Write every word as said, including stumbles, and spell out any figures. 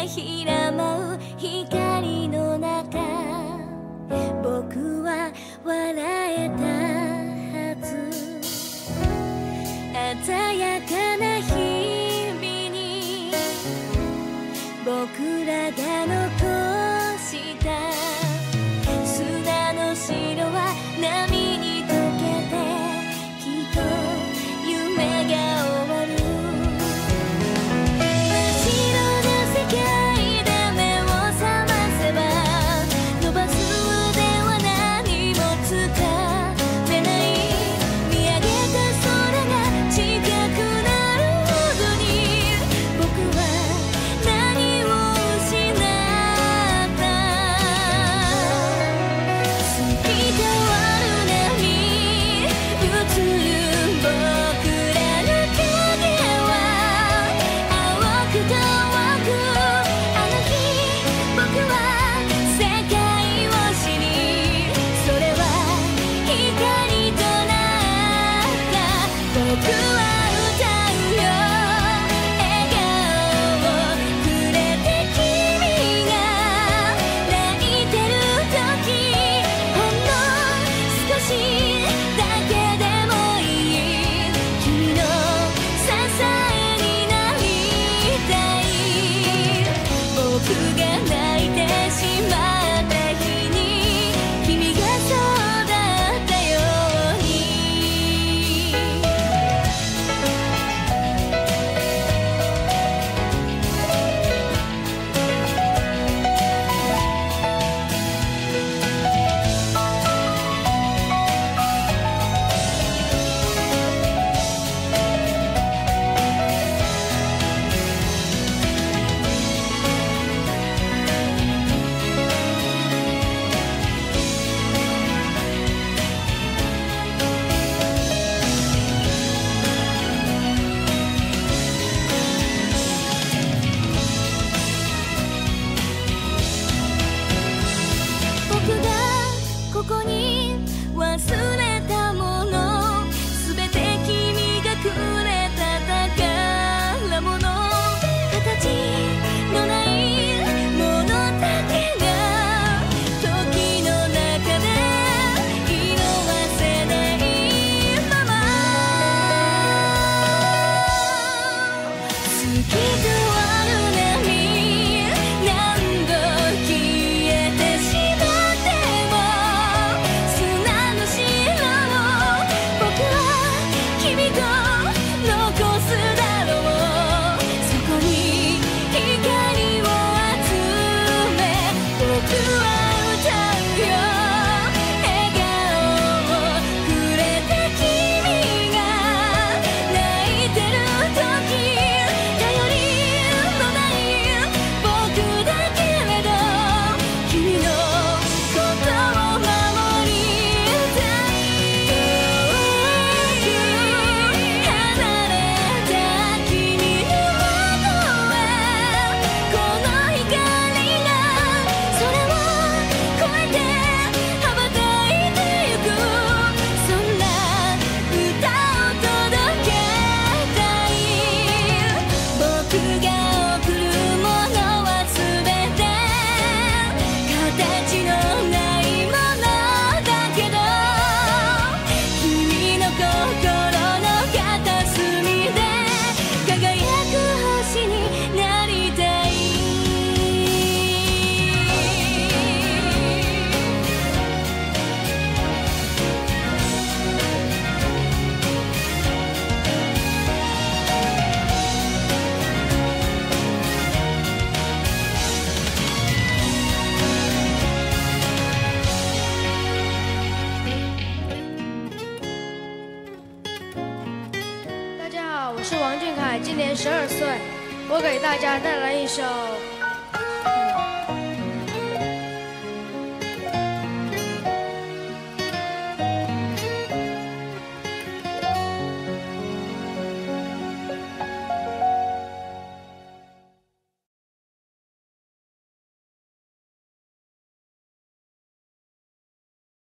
ひら舞う光の中僕は笑えたはず鮮やかな日々に僕らが残した砂の城は波に溶けてきっと夢が終わる真っ白な世界で目を覚ませば伸ばす腕は何もつかめない見上げた空が近くなるほどに僕は何を失った透き通る波映る僕らの影は青く遠くあの日僕は世界を知りそれは光となった僕は歌うよ笑顔をくれて君が泣いてる時ほんの少しだけでもいい君の支えになりたい僕が泣いてしまった日に君がそうだったように僕がここに忘れたものすべて君がくれた宝物形のないものだけが時の中で色あせないまま透き通る波何度消えてしまっても砂の城を僕は君と残すだろうそこに光を集め僕は歌うよ笑顔をくれて君が泣いてる時頼りのない僕だけれど君のことを守りたい遠く離れた君のもとへこの光がそれを越えて羽ばたいてゆくそんな歌を届けたい僕が贈るものはすべて形のないものだけど君の心の片隅で輝く星になりたい大家好，我是王俊凯，今年十二岁。我给大家带来一首